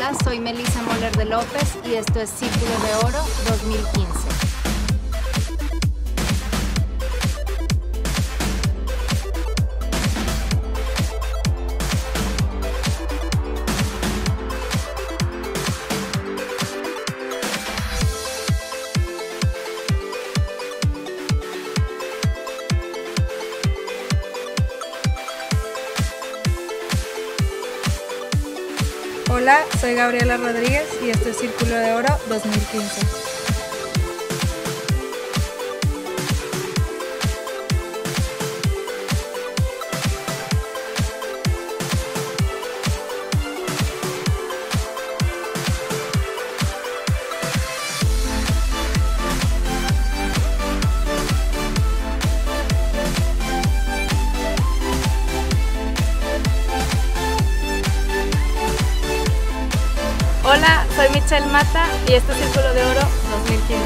Hola, soy Melissa Moller de López y esto es Círculo de Oro 2015. Hola, soy Gabriela Rodríguez y esto es Círculo de Oro 2015. Hola, soy Michelle Mata y esto es Círculo de Oro 2015.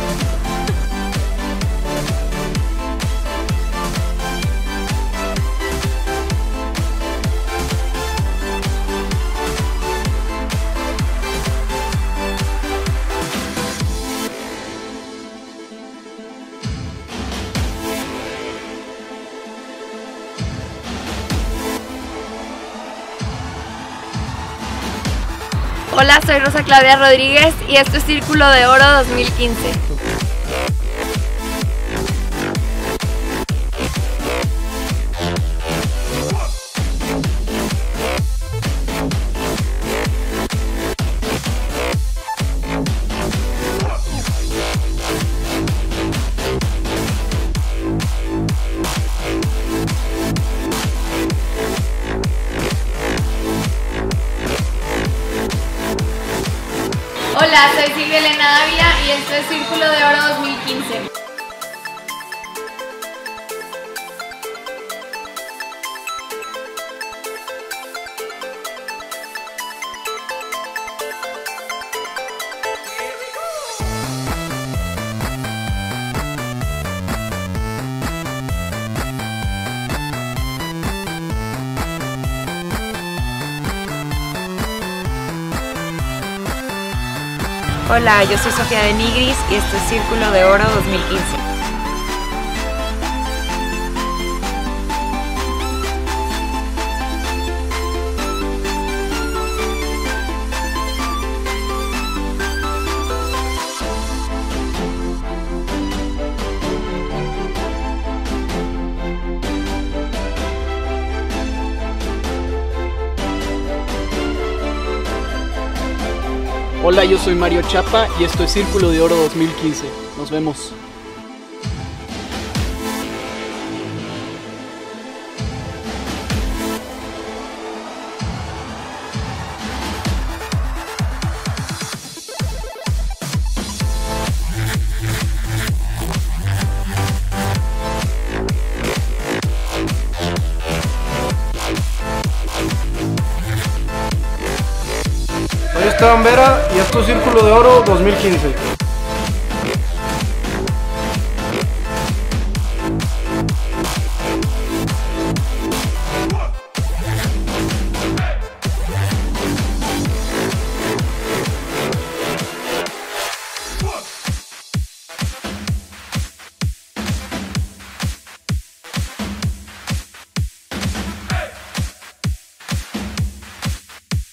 Hola, soy Rosa Claudia Rodríguez y esto es Círculo de Oro 2015. Hola, soy Silvia Elena Dávila y esto es Círculo de Oro 2015. Hola, yo soy Sofía de Nigris y esto es Círculo de Oro 2015. Hola, yo soy Mario Chapa y esto es Círculo de Oro 2015. Nos vemos. Soy Esteban Vera y esto es Círculo de Oro 2015.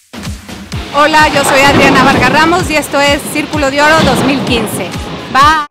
Hola, yo soy Adriana Vargas Ramos y esto es Círculo de Oro 2015. Bye.